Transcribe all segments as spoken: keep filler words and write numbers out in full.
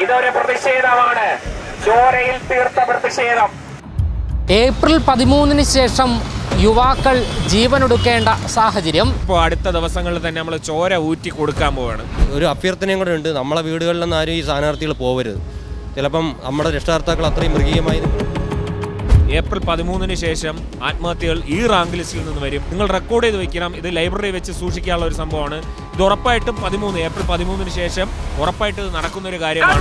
ഇതൊരു പ്രതിഷേധമാണ്, ചോരയിൽ തീർത്ത പ്രതിഷേധം. ഏപ്രിൽ പതിമൂന്നിന് ശേഷം യുവാക്കൾ ജീവനൊടുക്കേണ്ട സാഹചര്യം. ഇപ്പോൾ അടുത്ത ദിവസങ്ങളിൽ തന്നെ നമ്മൾ ചോര ഊറ്റി കൊടുക്കാൻ പോവാണ്. ഒരു അഭ്യർത്ഥനയും കൂടെ ഉണ്ട്, നമ്മളെ വീടുകളിലൊന്നും ആരും ഈ സ്ഥാനാർത്ഥികൾ പോകരുത്. ചിലപ്പം നമ്മുടെ രക്ഷകർത്താക്കൾ അത്രയും മൃഗീയമായി. ഏപ്രിൽ പതിമൂന്നിന് ശേഷം ആത്മഹത്യകൾ ഈ റാങ്ക് ലിസ്റ്റിൽ നിന്ന് വരും. നിങ്ങൾ റെക്കോർഡ് ചെയ്ത് വെക്കണം. ഇത് ലൈബ്രറി വെച്ച് സൂക്ഷിക്കാനുള്ള ഒരു സംഭവമാണ്. ഇത് ഉറപ്പായിട്ടും പതിമൂന്ന് ഏപ്രിൽ പതിമൂന്നിന് ശേഷം ഉറപ്പായിട്ട് ഇത് നടക്കുന്നൊരു കാര്യമാണ്.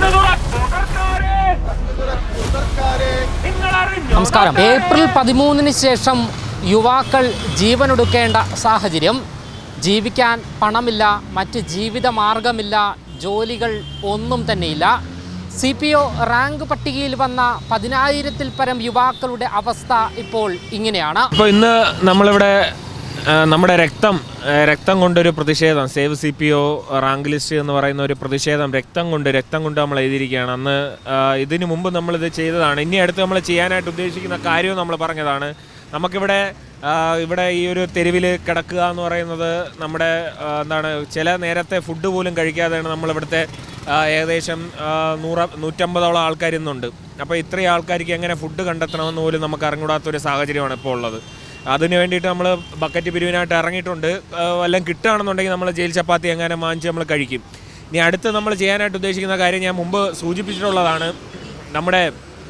നമസ്കാരം. ഏപ്രിൽ പതിമൂന്നിന് ശേഷം യുവാക്കൾ ജീവനൊടുക്കേണ്ട സാഹചര്യം. ജീവിക്കാൻ പണമില്ല, മറ്റ് ജീവിത മാർഗമില്ല, ജോലികൾ ഒന്നും തന്നെയില്ല. സി പി ഒ റാങ്ക് പട്ടികയിൽ വന്ന പതിനായിരത്തിൽ പരം യുവാക്കളുടെ അവസ്ഥ ഇപ്പോൾ ഇങ്ങനെയാണ്. ഇപ്പോൾ ഇന്ന് നമ്മളിവിടെ നമ്മുടെ രക്തം രക്തം കൊണ്ടൊരു പ്രതിഷേധം, save C P O rank list എന്ന് പറയുന്ന ഒരു പ്രതിഷേധം രക്തം കൊണ്ട് രക്തം കൊണ്ട് നമ്മൾ എഴുതിയിരിക്കുകയാണ്. അന്ന് ഇതിനു മുമ്പ് നമ്മളിത് ചെയ്തതാണ്. ഇനി അടുത്ത് നമ്മൾ ചെയ്യാനായിട്ട് ഉദ്ദേശിക്കുന്ന കാര്യവും നമ്മൾ പറഞ്ഞതാണ്. നമുക്കിവിടെ ഇവിടെ ഈ ഒരു തെരുവിൽ കിടക്കുക എന്ന് പറയുന്നത് നമ്മുടെ എന്താണ് ചില നേരത്തെ ഫുഡ് പോലും കഴിക്കാതെയാണ് നമ്മളിവിടുത്തെ ഏകദേശം നൂറ് നൂറ്റമ്പതോളം ആൾക്കാർ ഇന്നുണ്ട്. അപ്പോൾ ഇത്രയും ആൾക്കാർക്ക് എങ്ങനെ ഫുഡ് കണ്ടെത്തണമെന്ന് പോലും നമുക്ക് അറിഞ്ഞൂടാത്തൊരു സാഹചര്യമാണ് ഇപ്പോൾ ഉള്ളത്. അതിന് വേണ്ടിയിട്ട് നമ്മൾ ബക്കറ്റ് പിരിവിനായിട്ട് ഇറങ്ങിയിട്ടുണ്ട്. വല്ലതും കിട്ടുകയാണെന്നുണ്ടെങ്കിൽ നമ്മൾ ജയിൽ ചപ്പാത്തി എങ്ങനെ വാങ്ങിച്ച് നമ്മൾ കഴിക്കും. ഇനി അടുത്ത് നമ്മൾ ചെയ്യാനായിട്ട് ഉദ്ദേശിക്കുന്ന കാര്യം ഞാൻ മുമ്പ് സൂചിപ്പിച്ചിട്ടുള്ളതാണ്. നമ്മുടെ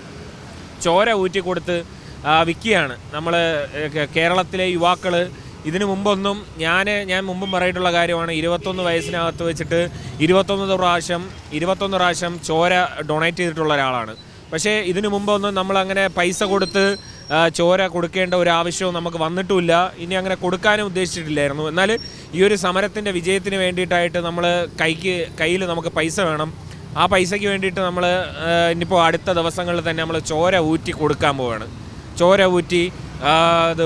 ചോര ഊറ്റി കൊടുത്ത് വിൽക്കുകയാണ്. നമ്മൾ കേരളത്തിലെ യുവാക്കൾ ഇതിനു മുമ്പൊന്നും ഞാൻ ഞാൻ മുമ്പും പറഞ്ഞിട്ടുള്ള കാര്യമാണ്. ഇരുപത്തൊന്ന് വയസ്സിനകത്ത് വെച്ചിട്ട് ഇരുപത്തൊന്ന് പ്രാവശ്യം ഇരുപത്തൊന്ന് പ്രാവശ്യം ചോര ഡൊണേറ്റ് ചെയ്തിട്ടുള്ള ഒരാളാണ്. പക്ഷേ ഇതിനു മുമ്പൊന്നും നമ്മളങ്ങനെ പൈസ കൊടുത്ത് ചോര കൊടുക്കേണ്ട ഒരു ആവശ്യവും നമുക്ക് വന്നിട്ടുമില്ല. ഇനി അങ്ങനെ കൊടുക്കാനും ഉദ്ദേശിച്ചിട്ടില്ലായിരുന്നു. എന്നാൽ ഈ ഒരു സമരത്തിൻ്റെ വിജയത്തിന് വേണ്ടിയിട്ടായിട്ട് നമ്മൾ കൈക്ക് കയ്യിൽ നമുക്ക് പൈസ വേണം. ആ പൈസയ്ക്ക് വേണ്ടിയിട്ട് നമ്മൾ ഇനിയിപ്പോൾ അടുത്ത ദിവസങ്ങളിൽ തന്നെ നമ്മൾ ചോര ഊറ്റി കൊടുക്കാൻ പോവുകയാണ്. ചോര ഊറ്റി അത്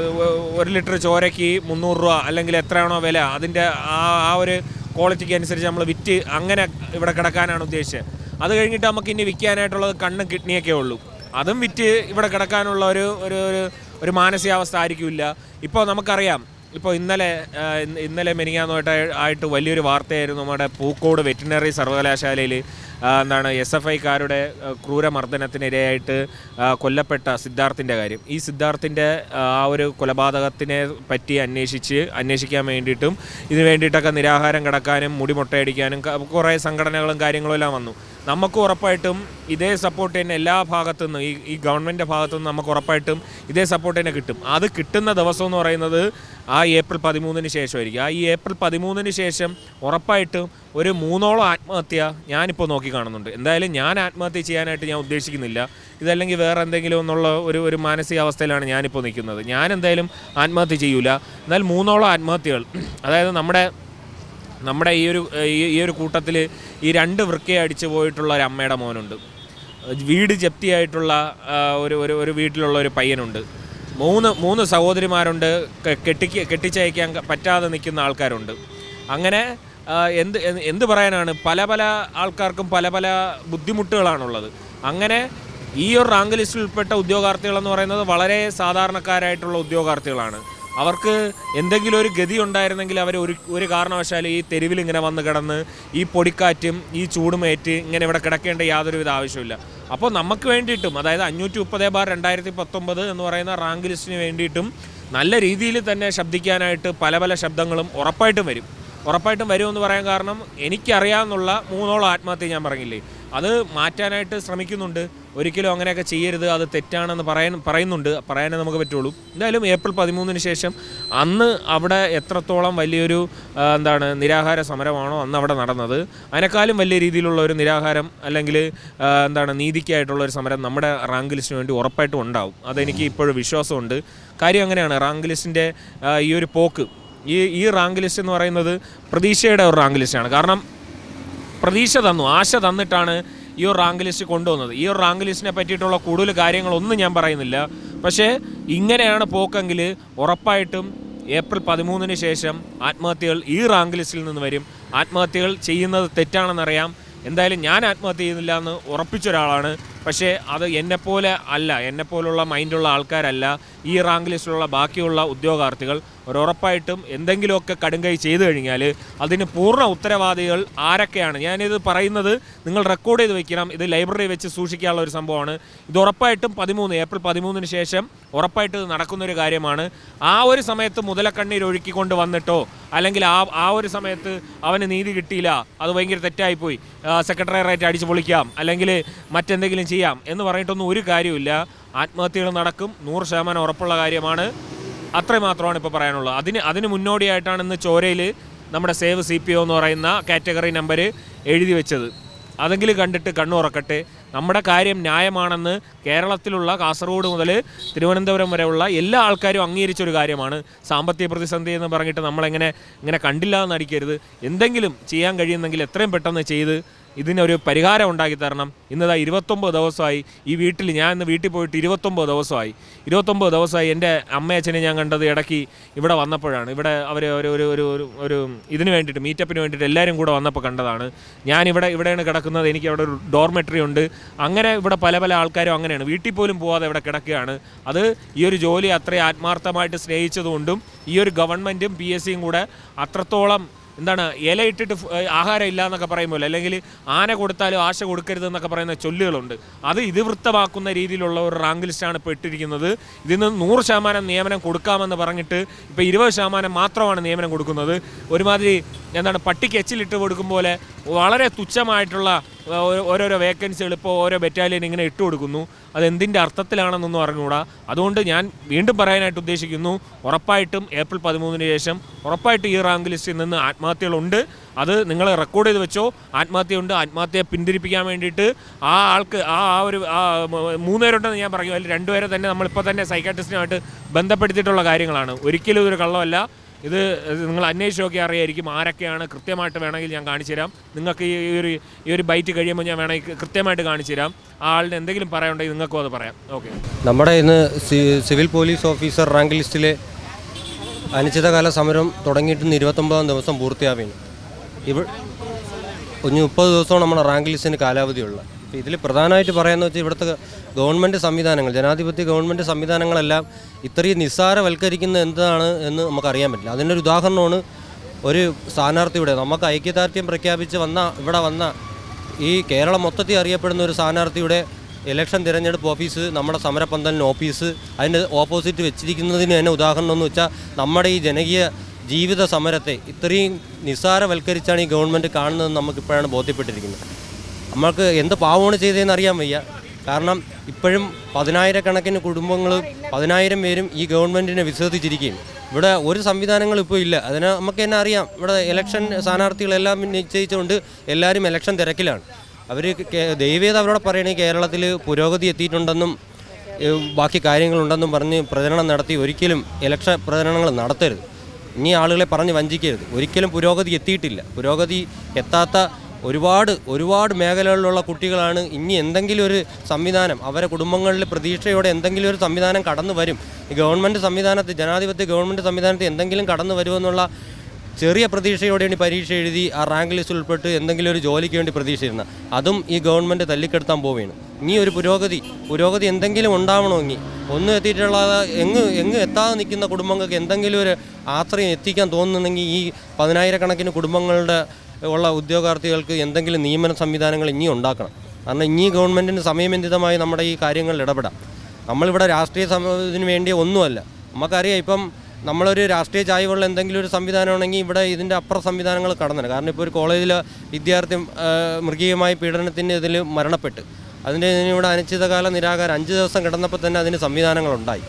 ഒരു ലിറ്റർ ചോരയ്ക്ക് മുന്നൂറ് രൂപ അല്ലെങ്കിൽ എത്രയാണോ വില, അതിൻ്റെ ആ ആ ഒരു ക്വാളിറ്റിക്ക് അനുസരിച്ച് നമ്മൾ വിറ്റ് അങ്ങനെ ഇവിടെ കിടക്കാനാണ് ഉദ്ദേശിച്ചത്. അത് കഴിഞ്ഞിട്ട് നമുക്ക് ഇനി വിൽക്കാനായിട്ടുള്ളത് കണ്ണും കിഡ്നിയൊക്കെ ഉള്ളൂ. അതും വിറ്റ് ഇവിടെ കിടക്കാനുള്ള ഒരു ഒരു ഒരു മാനസികാവസ്ഥ ആയിരിക്കില്ല. ഇപ്പോൾ നമുക്കറിയാം, ഇപ്പോൾ ഇന്നലെ ഇന്നലെ മെനിങ്ങാന്നുമായിട്ട് ആയിട്ട് വലിയൊരു വാർത്തയായിരുന്നു. നമ്മുടെ പൂക്കോട് വെറ്റിനറി സർവകലാശാലയിൽ എന്താണ് എസ് എഫ് ഐക്കാരുടെ ക്രൂരമർദ്ദനത്തിനിരയായിട്ട് കൊല്ലപ്പെട്ട സിദ്ധാർത്ഥിൻ്റെ കാര്യം. ഈ സിദ്ധാർത്ഥിൻ്റെ ആ ഒരു കൊലപാതകത്തിനെ പറ്റി അന്വേഷിച്ച് അന്വേഷിക്കാൻ വേണ്ടിയിട്ടും ഇതിന് വേണ്ടിയിട്ടൊക്കെ നിരാഹാരം കിടക്കാനും മുടി മുട്ടയടിക്കാനും കുറേ സംഘടനകളും കാര്യങ്ങളും എല്ലാം വന്നു. നമുക്ക് ഉറപ്പായിട്ടും ഇതേ സപ്പോർട്ട് തന്നെ എല്ലാ ഭാഗത്തു നിന്നും ഈ ഈ ഗവൺമെൻറ്റിൻ്റെ ഭാഗത്തു നിന്ന് നമുക്ക് ഉറപ്പായിട്ടും ഇതേ സപ്പോർട്ട് തന്നെ കിട്ടും. അത് കിട്ടുന്ന ദിവസം എന്ന് പറയുന്നത് ആ ഏപ്രിൽ പതിമൂന്നിന് ശേഷമായിരിക്കും. ആ ഈ ഏപ്രിൽ പതിമൂന്നിന് ശേഷം ഉറപ്പായിട്ടും ഒരു മൂന്നോളം ആത്മഹത്യ ഞാനിപ്പോൾ നോക്കി കാണുന്നുണ്ട്. എന്തായാലും ഞാൻ ആത്മഹത്യ ചെയ്യാനായിട്ട് ഞാൻ ഉദ്ദേശിക്കുന്നില്ല. ഇതല്ലെങ്കിൽ വേറെ എന്തെങ്കിലും എന്നുള്ള ഒരു ഒരു മാനസികാവസ്ഥയിലാണ് ഞാനിപ്പോൾ നിൽക്കുന്നത്. ഞാൻ എന്തായാലും ആത്മഹത്യ ചെയ്യൂല. എന്നാൽ മൂന്നോളം ആത്മഹത്യകൾ, അതായത് നമ്മുടെ നമ്മുടെ ഈ ഒരു ഈ ഒരു കൂട്ടത്തിൽ ഈ രണ്ട് വൃക്കയെ അടിച്ചു പോയിട്ടുള്ള ഒരു അമ്മയുടെ മോനുണ്ട്. വീട് ജപ്തിയായിട്ടുള്ള ഒരു ഒരു ഒരു വീട്ടിലുള്ള ഒരു പയ്യനുണ്ട്. മൂന്ന് മൂന്ന് സഹോദരിമാരുണ്ട്. കെട്ടിക്ക് കെട്ടിച്ചയക്കാൻ പറ്റാതെ നിൽക്കുന്ന ആൾക്കാരുണ്ട്. അങ്ങനെ എന്ത് എന്ത് പറയാനാണ്, പല പല ആൾക്കാർക്കും പല പല ബുദ്ധിമുട്ടുകളാണുള്ളത്. അങ്ങനെ ഈ ഒരു റാങ്ക് ലിസ്റ്റിൽ ഉൾപ്പെട്ട ഉദ്യോഗാർത്ഥികളെന്ന് പറയുന്നത് വളരെ സാധാരണക്കാരായിട്ടുള്ള ഉദ്യോഗാർത്ഥികളാണ്. അവർക്ക് എന്തെങ്കിലും ഒരു ഗതി ഉണ്ടായിരുന്നെങ്കിൽ അവർ ഒരു ഒരു കാരണവശാലും ഈ തെരുവിൽ ഇങ്ങനെ വന്ന് കിടന്ന് ഈ പൊടിക്കാറ്റും ഈ ചൂടുമേറ്റ് ഇങ്ങനെ ഇവിടെ കിടക്കേണ്ട യാതൊരുവിധ ആവശ്യമില്ല. അപ്പോൾ നമുക്ക് വേണ്ടിയിട്ടും, അതായത് അഞ്ഞൂറ്റി മുപ്പത് ബാർ രണ്ടായിരത്തി പത്തൊമ്പത് എന്ന് പറയുന്ന റാങ്ക് ലിസ്റ്റിന് വേണ്ടിയിട്ടും നല്ല രീതിയിൽ തന്നെ ശബ്ദിക്കാനായിട്ട് പല പല ശബ്ദങ്ങളും ഉറപ്പായിട്ടും വരും ഉറപ്പായിട്ടും വരുമെന്ന് പറയാൻ കാരണം എനിക്കറിയാവുന്നുള്ള മൂന്നോളം ആത്മഹത്യ ഞാൻ പറഞ്ഞില്ലേ, അത് മാറ്റാനായിട്ട് ശ്രമിക്കുന്നുണ്ട്. ഒരിക്കലും അങ്ങനെയൊക്കെ ചെയ്യരുത്, അത് തെറ്റാണെന്ന് പറയാൻ പറയുന്നുണ്ട് പറയാനേ നമുക്ക് പറ്റുള്ളൂ. എന്തായാലും ഏപ്രിൽ പതിമൂന്നിന് ശേഷം അന്ന് അവിടെ എത്രത്തോളം വലിയൊരു എന്താണ് നിരാഹാര സമരമാണോ അന്ന് അവിടെ നടന്നത്, അതിനേക്കാളും വലിയ രീതിയിലുള്ള ഒരു നിരാഹാരം അല്ലെങ്കിൽ എന്താണ് നീതിക്കായിട്ടുള്ളൊരു സമരം നമ്മുടെ റാങ്ക് ലിസ്റ്റിന് വേണ്ടി ഉറപ്പായിട്ടും ഉണ്ടാവും. അതെനിക്ക് ഇപ്പോഴും വിശ്വാസമുണ്ട്. കാര്യം അങ്ങനെയാണ്. റാങ്ക് ലിസ്റ്റിൻ്റെ ഈ ഒരു പോക്ക്, ഈ ഈ റാങ്ക് ലിസ്റ്റ് എന്ന് പറയുന്നത് പ്രതീക്ഷയുടെ ഒരു റാങ്ക് ലിസ്റ്റാണ്. കാരണം പ്രതീക്ഷ തന്നു, ആശ തന്നിട്ടാണ് ഈ ഒരു റാങ്ക് ലിസ്റ്റ് കൊണ്ടുവന്നത്. ഈ ഒരു റാങ്ക് ലിസ്റ്റിനെ പറ്റിയിട്ടുള്ള കൂടുതൽ കാര്യങ്ങളൊന്നും ഞാൻ പറയുന്നില്ല. പക്ഷേ ഇങ്ങനെയാണ് പോക്കെങ്കിൽ ഉറപ്പായിട്ടും ഏപ്രിൽ പതിമൂന്നിന് ശേഷം ആത്മഹത്യകൾ ഈ റാങ്ക് ലിസ്റ്റിൽ നിന്ന് വരും. ആത്മഹത്യകൾ ചെയ്യുന്നത് തെറ്റാണെന്നറിയാം. എന്തായാലും ഞാൻ ആത്മഹത്യ ചെയ്യുന്നില്ല എന്ന് ഉറപ്പിച്ചൊരാളാണ്. പക്ഷേ അത് എന്നെപ്പോലെ അല്ല, എന്നെപ്പോലുള്ള മൈൻഡുള്ള ആൾക്കാരല്ല ഈ റാങ്ക് ലിസ്റ്റിലുള്ള ബാക്കിയുള്ള ഉദ്യോഗാർത്ഥികൾ. ഒരു ഉറപ്പായിട്ടും എന്തെങ്കിലുമൊക്കെ കടുങ്കൈ ചെയ്തു കഴിഞ്ഞാൽ അതിന് പൂർണ്ണ ഉത്തരവാദികൾ ആരൊക്കെയാണ്? ഞാനിത് പറയുന്നത് നിങ്ങൾ റെക്കോർഡ് ചെയ്ത് വെക്കണം. ഇത് ലൈബ്രറി വെച്ച് സൂക്ഷിക്കാനുള്ള ഒരു സംഭവമാണ്. ഇത് ഉറപ്പായിട്ടും പതിമൂന്ന് ഏപ്രിൽ പതിമൂന്നിന് ശേഷം ഉറപ്പായിട്ട് ഇത് നടക്കുന്നൊരു കാര്യമാണ്. ആ ഒരു സമയത്ത് മുതലക്കണ്ണീർ ഒഴുക്കിക്കൊണ്ട് വന്നിട്ടോ അല്ലെങ്കിൽ ആ ആ ഒരു സമയത്ത് അവന് നീതി കിട്ടിയില്ല, അത് ഭയങ്കര തെറ്റായിപ്പോയി, സെക്രട്ടേറിയറ്റ് അടിച്ചു പൊളിക്കാം അല്ലെങ്കിൽ മറ്റെന്തെങ്കിലും ചെയ്യാം എന്ന് പറഞ്ഞിട്ടൊന്നും ഒരു കാര്യമില്ല. ആത്മഹത്യകൾ നടക്കും, നൂറ് ശതമാനം ഉറപ്പുള്ള കാര്യമാണ്. അത്രയും മാത്രമാണ് ഇപ്പോൾ പറയാനുള്ളത്. അതിന് അതിന് മുന്നോടിയായിട്ടാണ് ഇന്ന് ചോരയിൽ നമ്മുടെ സേവ് സി പി ഒ എന്ന് പറയുന്ന കാറ്റഗറി നമ്പർ എഴുതി വെച്ചത്. അതെങ്കിലും കണ്ടിട്ട് കണ്ണുറക്കട്ടെ. നമ്മുടെ കാര്യം ന്യായമാണെന്ന് കേരളത്തിലുള്ള കാസർഗോഡ് മുതൽ തിരുവനന്തപുരം വരെയുള്ള എല്ലാ ആൾക്കാരും അംഗീകരിച്ചൊരു കാര്യമാണ്. സാമ്പത്തിക പ്രതിസന്ധി എന്ന് പറഞ്ഞിട്ട് നമ്മളെങ്ങനെ ഇങ്ങനെ കണ്ടില്ല എന്ന് നടിക്കരുത്. എന്തെങ്കിലും ചെയ്യാൻ കഴിയുന്നെങ്കിൽ എത്രയും പെട്ടെന്ന് ചെയ്ത് ഇതിനൊരു പരിഹാരം ഉണ്ടാക്കി തരണം. ഇന്നതാ ഇരുപത്തൊമ്പത് ദിവസമായി ഈ വീട്ടിൽ, ഞാൻ ഇന്ന് വീട്ടിൽ പോയിട്ട് ഇരുപത്തൊമ്പത് ദിവസമായി ഇരുപത്തൊമ്പത് ദിവസമായി എൻ്റെ അമ്മയച്ഛനെ ഞാൻ കണ്ടത് ഇടയ്ക്ക് ഇവിടെ വന്നപ്പോഴാണ്. ഇവിടെ അവർ ഒരു ഒരു ഒരു ഒരു ഇതിന് വേണ്ടിയിട്ട് മീറ്റപ്പിന് വേണ്ടിയിട്ട് എല്ലാവരും കൂടെ വന്നപ്പോൾ കണ്ടതാണ്. ഞാനിവിടെ ഇവിടെയാണ് കിടക്കുന്നത്. എനിക്ക് അവിടെ ഒരു ഡോർമെട്രി ഉണ്ട്. അങ്ങനെ ഇവിടെ പല പല ആൾക്കാരും അങ്ങനെയാണ്, വീട്ടിൽ പോലും പോകാതെ ഇവിടെ കിടക്കുകയാണ്. അത് ഈ ഒരു ജോലി അത്രയും ആത്മാർത്ഥമായിട്ട് സ്നേഹിച്ചതുകൊണ്ടും ഈ ഒരു ഗവൺമെൻറ്റും പി എസ് സിയും കൂടെ അത്രത്തോളം എന്താണ് ഇല ഇട്ടിട്ട് ആഹാരം ഇല്ല എന്നൊക്കെ പറയുമ്പോൾ, അല്ലെങ്കിൽ ആന കൊടുത്താലും ആശ കൊടുക്കരുതെന്നൊക്കെ പറയുന്ന ചൊല്ലുകളുണ്ട്. അത് ഇതിവൃത്തമാക്കുന്ന രീതിയിലുള്ള ഒരു റാങ്ക് ലിസ്റ്റാണ് ഇപ്പോൾ ഇട്ടിരിക്കുന്നത്. ഇതിൽ നിന്ന് നൂറ് ശതമാനം നിയമനം കൊടുക്കാമെന്ന് പറഞ്ഞിട്ട് ഇപ്പോൾ ഇരുപത് ശതമാനം മാത്രമാണ് നിയമനം കൊടുക്കുന്നത്. ഒരുമാതിരി എന്താണ് പട്ടിക്ക് എച്ചിലിട്ട് കൊടുക്കും പോലെ വളരെ തുച്ഛമായിട്ടുള്ള ഓരോരോ വേക്കൻസികൾ ഇപ്പോൾ ഓരോ ബറ്റാലിയൻ ഇങ്ങനെ ഇട്ട് കൊടുക്കുന്നു. അതെന്തിൻ്റെ അർത്ഥത്തിലാണെന്നൊന്നും അറിഞ്ഞുകൂടാ. അതുകൊണ്ട് ഞാൻ വീണ്ടും പറയാനായിട്ട് ഉദ്ദേശിക്കുന്നു, ഉറപ്പായിട്ടും ഏപ്രിൽ പതിമൂന്നിന് ശേഷം ഉറപ്പായിട്ടും ഈ റാങ്ക് ലിസ്റ്റിൽ നിന്ന് ആത്മഹത്യകളുണ്ട്. അത് നിങ്ങൾ റെക്കോർഡ് ചെയ്ത് വെച്ചോ. ആത്മഹത്യയുണ്ട്. ആത്മഹത്യയെ പിന്തിരിപ്പിക്കാൻ വേണ്ടിയിട്ട് ആ ആൾക്ക് ആ ഒരു മൂന്നുപേരുണ്ടെന്ന് ഞാൻ പറയും. അതിൽ രണ്ടുപേരെ തന്നെ നമ്മളിപ്പോൾ തന്നെ സൈക്കാട്രിസ്റ്റിനുമായിട്ട് ബന്ധപ്പെടുത്തിയിട്ടുള്ള കാര്യങ്ങളാണ്. ഒരിക്കലും ഇതൊരു കള്ളമല്ല. ഇത് നിങ്ങൾ അന്വേഷിച്ച് നോക്കി അറിയായിരിക്കും ആരൊക്കെയാണ്. കൃത്യമായിട്ട് വേണമെങ്കിൽ ഞാൻ കാണിച്ചു തരാം. നിങ്ങൾക്ക് ഈ ഒരു ഈ ഒരു ബൈറ്റ് കഴിയുമ്പോൾ ഞാൻ വേണമെങ്കിൽ കൃത്യമായിട്ട് കാണിച്ചു തരാം. ആ ആളിന് എന്തെങ്കിലും പറയാനുണ്ടെങ്കിൽ നിങ്ങൾക്കും അത് പറയാം. ഓക്കെ. നമ്മുടെ ഇന്ന് സിവിൽ പോലീസ് ഓഫീസർ റാങ്ക് ലിസ്റ്റിലെ അനിശ്ചിതകാല സമരം തുടങ്ങിയിട്ട് ഇരുപത്തൊമ്പതാം ദിവസം പൂർത്തിയാവുകയാണ്. ഇവ ഒരു മുപ്പത് ദിവസമാണ് നമ്മുടെ റാങ്ക് ലിസ്റ്റിന് കാലാവധിയുള്ളത്. അപ്പോൾ ഇതിൽ പ്രധാനമായിട്ട് പറയാമെന്ന് വെച്ചാൽ ഇവിടുത്തെ ഗവൺമെൻറ് സംവിധാനങ്ങൾ, ജനാധിപത്യ ഗവൺമെൻറ് സംവിധാനങ്ങളെല്ലാം ഇത്രയും നിസ്സാരവൽക്കരിക്കുന്ന എന്താണ് എന്ന് നമുക്കറിയാൻ പറ്റില്ല. അതിൻ്റെ ഒരു ഉദാഹരണമാണ് ഒരു സ്ഥാനാർത്ഥിയുടെ നമുക്ക് ഐക്യദാർഢ്യം പ്രഖ്യാപിച്ച് വന്ന ഇവിടെ വന്ന ഈ കേരളം മൊത്തത്തിൽ അറിയപ്പെടുന്ന ഒരു സ്ഥാനാർത്ഥിയുടെ ഇലക്ഷൻ തിരഞ്ഞെടുപ്പ് ഓഫീസ്, നമ്മുടെ സമരപന്തലിന് ഓഫീസ്, അതിൻ്റെ ഓപ്പോസിറ്റ് വെച്ചിരിക്കുന്നതിന് തന്നെ ഉദാഹരണം എന്ന് വെച്ചാൽ നമ്മുടെ ഈ ജനകീയ ജീവിത സമരത്തെ ഇത്രയും നിസ്സാരവൽക്കരിച്ചാണ് ഈ ഗവൺമെൻറ് കാണുന്നതെന്ന് നമുക്കിപ്പോഴാണ് ബോധ്യപ്പെട്ടിരിക്കുന്നത്. നമ്മൾക്ക് എന്ത് പാവമാണ് ചെയ്തതെന്ന് അറിയാൻ വയ്യ. കാരണം ഇപ്പോഴും പതിനായിരക്കണക്കിന് കുടുംബങ്ങൾ, പതിനായിരം പേരും ഈ ഗവൺമെൻറ്റിനെ വിശ്വസിച്ചിരിക്കുകയും ഇവിടെ ഒരു സംവിധാനങ്ങളും ഇപ്പോൾ ഇല്ല. അതിന് നമുക്ക് തന്നെ അറിയാം. ഇവിടെ ഇലക്ഷൻ സ്ഥാനാർത്ഥികളെല്ലാം നിശ്ചയിച്ചുകൊണ്ട് എല്ലാവരും ഇലക്ഷൻ തിരക്കിലാണ്. അവർ ദയവേത് അവരോട് പറയണേ കേരളത്തിൽ പുരോഗതി എത്തിയിട്ടുണ്ടെന്നും ബാക്കി കാര്യങ്ങളുണ്ടെന്നും പറഞ്ഞ് പ്രചരണം നടത്തി ഒരിക്കലും ഇലക്ഷൻ പ്രചരണങ്ങൾ നടത്തരുത്. ഇനി ആളുകളെ പറഞ്ഞ് വഞ്ചിക്കരുത്. ഒരിക്കലും പുരോഗതി എത്തിയിട്ടില്ല. പുരോഗതി എത്താത്ത ഒരുപാട് ഒരുപാട് മേഖലകളിലുള്ള കുട്ടികളാണ്. ഇനി എന്തെങ്കിലും ഒരു സംവിധാനം അവരെ കുടുംബങ്ങളിൽ പ്രതീക്ഷയോടെ എന്തെങ്കിലും ഒരു സംവിധാനം കടന്നു വരും, ഈ ഗവൺമെൻറ് സംവിധാനത്തിൽ, ജനാധിപത്യ ഗവൺമെൻറ് സംവിധാനത്തിൽ എന്തെങ്കിലും കടന്നു വരുമെന്നുള്ള ചെറിയ പ്രതീക്ഷയോടെ വേണ്ടി പരീക്ഷ എഴുതി ആ റാങ്ക് ലിസ്റ്റിൽ ഉൾപ്പെട്ട് എന്തെങ്കിലും ഒരു ജോലിക്ക് വേണ്ടി പ്രതീക്ഷിച്ചിരുന്ന അതും ഈ ഗവൺമെൻറ് തല്ലിക്കെടുത്താൻ പോവുകയാണ്. ഇനി ഒരു പുരോഗതി പുരോഗതി എന്തെങ്കിലും ഉണ്ടാവണമെങ്കിൽ ഒന്നും എത്തിയിട്ടുള്ള എങ്ങ് എങ്ങ് എത്താതെ നിൽക്കുന്ന കുടുംബങ്ങൾക്ക് എന്തെങ്കിലും ഒരു ആശ്രയം എത്തിക്കാൻ തോന്നുന്നുണ്ടെങ്കിൽ ഈ പതിനായിരക്കണക്കിന് കുടുംബങ്ങളുടെ ഉള്ള ഉദ്യോഗാർത്ഥികൾക്ക് എന്തെങ്കിലും നിയമന സംവിധാനങ്ങൾ ഇനിയും ഉണ്ടാക്കണം. കാരണം ഇനി ഗവൺമെൻറ്റിന് സമയബന്ധിതമായി നമ്മുടെ ഈ കാര്യങ്ങളിൽ ഇടപെടാം. നമ്മളിവിടെ രാഷ്ട്രീയ സമയത്തിന് വേണ്ടി ഒന്നുമല്ല. നമുക്കറിയാം, ഇപ്പം നമ്മളൊരു രാഷ്ട്രീയ ചായ്വുള്ള എന്തെങ്കിലും ഒരു സംവിധാനമാണെങ്കിൽ ഇവിടെ ഇതിൻ്റെ അപ്പുറം സംവിധാനങ്ങൾ കടന്നില്ല. കാരണം ഇപ്പോൾ ഒരു കോളേജിൽ വിദ്യാർത്ഥി മൃഗീയമായ പീഡനത്തിൻ്റെ ഇതിൽ മരണപ്പെട്ട് അതിൻ്റെ ഇവിടെ അനിശ്ചിതകാല നിരാകാരം അഞ്ച് ദിവസം കിടന്നപ്പോൾ തന്നെ അതിന് സംവിധാനങ്ങളുണ്ടായി.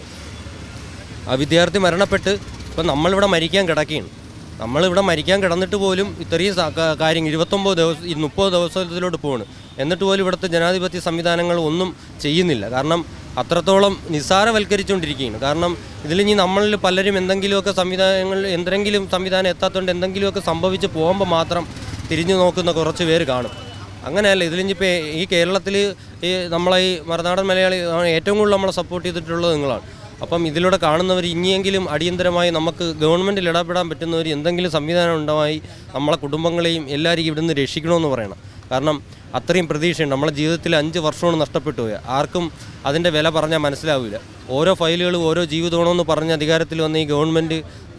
ആ വിദ്യാർത്ഥി മരണപ്പെട്ട് ഇപ്പം നമ്മളിവിടെ മരിക്കാൻ കിടക്കുകയാണ്. നമ്മളിവിടെ മരിക്കാൻ കിടന്നിട്ട് പോലും ഇത്രയും കാര്യം ഇരുപത്തൊമ്പത് ദിവസം മുപ്പത് ദിവസത്തിലോട്ട് പോവാണ്. എന്നിട്ട് പോലും ഇവിടുത്തെ ജനാധിപത്യ സംവിധാനങ്ങൾ ഒന്നും ചെയ്യുന്നില്ല. കാരണം അത്രത്തോളം നിസ്സാരവൽക്കരിച്ചുകൊണ്ടിരിക്കുകയാണ്. കാരണം ഇതിലിനി നമ്മളിൽ പലരും എന്തെങ്കിലുമൊക്കെ സംവിധാനങ്ങൾ എന്തെങ്കിലും സംവിധാനം എത്താത്തതുകൊണ്ട് എന്തെങ്കിലുമൊക്കെ സംഭവിച്ച് പോകുമ്പോൾ മാത്രം തിരിഞ്ഞു നോക്കുന്ന കുറച്ച് പേര് കാണും. അങ്ങനെയല്ല. ഇതിലിപ്പോൾ ഈ കേരളത്തിൽ ഈ നമ്മളെ ഈ മറുനാടൻ മലയാളി ഏറ്റവും കൂടുതൽ നമ്മളെ സപ്പോർട്ട് ചെയ്തിട്ടുള്ളത് നിങ്ങളാണ്. അപ്പം ഇതിലൂടെ കാണുന്നവർ ഇനിയെങ്കിലും അടിയന്തരമായി നമുക്ക് ഗവൺമെൻറ്റിൽ ഇടപെടാൻ പറ്റുന്നവർ എന്തെങ്കിലും സംവിധാനം ഉണ്ടായി നമ്മളെ കുടുംബങ്ങളെയും എല്ലാവരും ഇവിടുന്ന് രക്ഷിക്കണമെന്ന് പറയണം. കാരണം അത്രയും പ്രതീക്ഷയുണ്ട്. നമ്മളെ ജീവിതത്തിൽ അഞ്ച് വർഷമാണ് നഷ്ടപ്പെട്ടു പോയത്. ആർക്കും അതിൻ്റെ വില പറഞ്ഞാൽ മനസ്സിലാവില്ല. ഓരോ ഫയലുകളും ഓരോ ജീവിതമാണെന്ന് പറഞ്ഞ് അധികാരത്തിൽ വന്ന ഈ ഗവൺമെൻറ്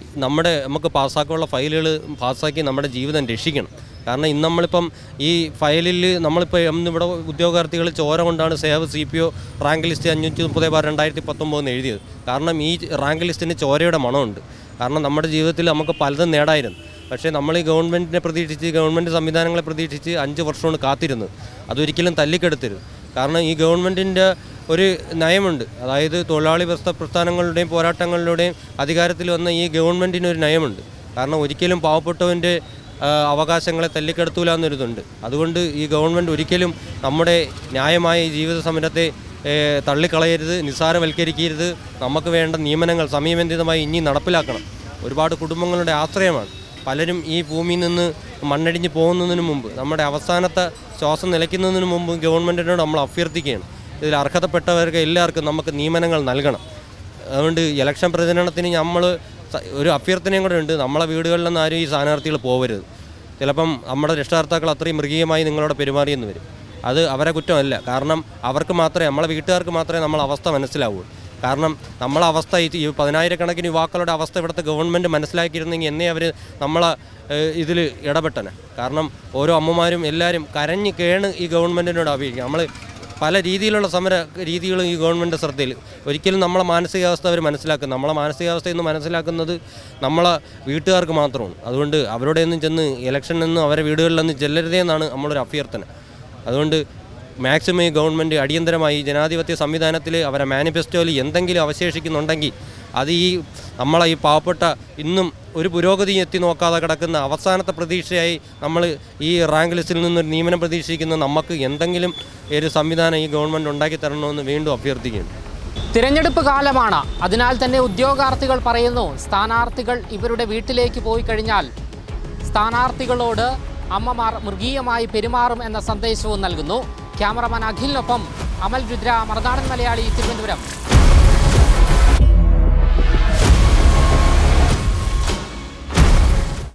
നമ്മുടെ നമുക്ക് പാസ്സാക്കാനുള്ള ഫയലുകൾ പാസ്സാക്കി നമ്മുടെ ജീവിതം രക്ഷിക്കണം. കാരണം ഇന്ന് നമ്മളിപ്പം ഈ ഫയലിൽ നമ്മളിപ്പോൾ ഇവിടെ ഉദ്യോഗാർത്ഥികൾ ചോര കൊണ്ടാണ് save C P O rank list അഞ്ഞൂറ്റി മുപ്പത് ബാർ രണ്ടായിരത്തി പത്തൊമ്പതെന്ന് എഴുതിയത്. കാരണം ഈ റാങ്ക് ലിസ്റ്റിന് ചോരയുടെ മണമുണ്ട്. കാരണം നമ്മുടെ ജീവിതത്തിൽ നമുക്ക് പലതും നേടായിരുന്നു. പക്ഷേ നമ്മൾ ഈ ഗവൺമെൻറ്റിനെ പ്രതീക്ഷിച്ച് ഗവൺമെൻറ് സംവിധാനങ്ങളെ പ്രതീക്ഷിച്ച് അഞ്ച് വർഷമാണ് കാത്തിരുന്നത്. അതൊരിക്കലും തല്ലിക്കെടുത്തരുത്. കാരണം ഈ ഗവൺമെൻറ്റിൻ്റെ ഒരു നയമുണ്ട്. അതായത് തൊഴിലാളി വ്യവസ്ഥ പ്രസ്ഥാനങ്ങളുടെയും പോരാട്ടങ്ങളിലൂടെയും അധികാരത്തിൽ വന്ന ഈ ഗവൺമെൻറ്റിനൊരു നയമുണ്ട്. കാരണം ഒരിക്കലും പാവപ്പെട്ടവൻ്റെ അവകാശങ്ങളെ തല്ലിക്കെടുത്തൂല എന്നൊരിതുണ്ട്. അതുകൊണ്ട് ഈ ഗവൺമെൻറ് ഒരിക്കലും നമ്മുടെ ന്യായമായ ഈ ജീവിത സമരത്തെ തള്ളിക്കളയരുത്, നിസ്സാരവൽക്കരിക്കരുത്. നമുക്ക് വേണ്ട നിയമനങ്ങൾ സമയബന്ധിതമായി ഇനി നടപ്പിലാക്കണം. ഒരുപാട് കുടുംബങ്ങളുടെ ആശ്രയമാണ്. പലരും ഈ ഭൂമിയിൽ നിന്ന് മണ്ണടിഞ്ഞ് പോകുന്നതിന് മുമ്പ്, നമ്മുടെ അവസാനത്തെ ശ്വാസം നിലയ്ക്കുന്നതിന് മുമ്പ് ഗവൺമെൻറ്റിനോട് നമ്മൾ അഭ്യർത്ഥിക്കുകയാണ്, ഇതിൽ അർഹതപ്പെട്ടവർക്ക് എല്ലാവർക്കും നമുക്ക് നിയമനങ്ങൾ നൽകണം. അതുകൊണ്ട് ഇലക്ഷൻ പ്രചരണത്തിന് നമ്മൾ ഒരു അഭ്യർത്ഥനയും കൂടെ ഉണ്ട്. നമ്മളെ വീടുകളിലൊന്നും ആരും ഈ സ്ഥാനാർത്ഥികൾ പോകരുത്. ചിലപ്പം നമ്മുടെ രക്ഷകർത്താക്കൾ അത്രയും മൃഗീയമായി നിങ്ങളോട് പെരുമാറിയെന്ന് വരും. അത് അവരെ കുറ്റമല്ല. കാരണം അവർക്ക് മാത്രമേ, നമ്മളെ വീട്ടുകാർക്ക് മാത്രമേ നമ്മളെ അവസ്ഥ മനസ്സിലാവൂ. കാരണം നമ്മളെ അവസ്ഥ ഈ പതിനായിരക്കണക്കിന് യുവാക്കളുടെ അവസ്ഥ ഇവിടുത്തെ ഗവൺമെൻറ് മനസ്സിലാക്കിയിരുന്നെങ്കിൽ എന്നേ അവർ നമ്മളെ ഇതിൽ ഇടപെട്ടനെ. കാരണം ഓരോ അമ്മമാരും എല്ലാവരും കരഞ്ഞ് കേണ് ഈ ഗവൺമെൻറ്റിനോട് അപേക്ഷിക്കും. നമ്മൾ പല രീതിയിലുള്ള സമര രീതികളും ഈ ഗവൺമെൻറ് ശ്രദ്ധയിൽ. ഒരിക്കലും നമ്മളെ മാനസികാവസ്ഥ അവർ മനസ്സിലാക്കും. നമ്മളെ മാനസികാവസ്ഥ എന്ന് മനസ്സിലാക്കുന്നത് നമ്മളെ വീട്ടുകാർക്ക് മാത്രമാണ്. അതുകൊണ്ട് അവരുടെ ഒന്നും ചെന്ന് ഇലക്ഷനിൽ നിന്നും അവരെ വീടുകളിലൊന്നും ചെല്ലരുതേ എന്നാണ് നമ്മളൊരു അഭ്യർത്ഥന. അതുകൊണ്ട് മാക്സിമം ഈ ഗവൺമെൻറ് അടിയന്തരമായി ജനാധിപത്യ സംവിധാനത്തിൽ അവരെ മാനിഫെസ്റ്റോയിൽ എന്തെങ്കിലും അവശേഷിക്കുന്നുണ്ടെങ്കിൽ അത് ഈ നമ്മളെ ഈ പാവപ്പെട്ട ഇന്നും ഒരു പുരോഗതി എത്തി നോക്കാതെ കിടക്കുന്ന അവസാനത്തെ പ്രതീക്ഷയായി നമ്മൾ ഈ റാങ്ക് ലിസ്റ്റിൽ നിന്നൊരു നിയമനം പ്രതീക്ഷിക്കുന്ന നമുക്ക് എന്തെങ്കിലും ഒരു സംവിധാനം ഈ ഗവൺമെൻറ് ഉണ്ടാക്കി തരണമെന്ന് വീണ്ടും അഭ്യർത്ഥിക്കുന്നു. തിരഞ്ഞെടുപ്പ് കാലമാണ്. അതിനാൽ തന്നെ ഉദ്യോഗാർത്ഥികൾ പറയുന്നു, സ്ഥാനാർത്ഥികൾ ഇവരുടെ വീട്ടിലേക്ക് പോയി കഴിഞ്ഞാൽ സ്ഥാനാർത്ഥികളോട് അമ്മമാർ മൃഗീയമായി പെരുമാറും എന്ന സന്ദേശവും നൽകുന്നു. ക്യാമറമാൻ അഖിലിനൊപ്പം അമൽ രുദ്ര, മറുനാടൻ മലയാളി, തിരുവനന്തപുരം.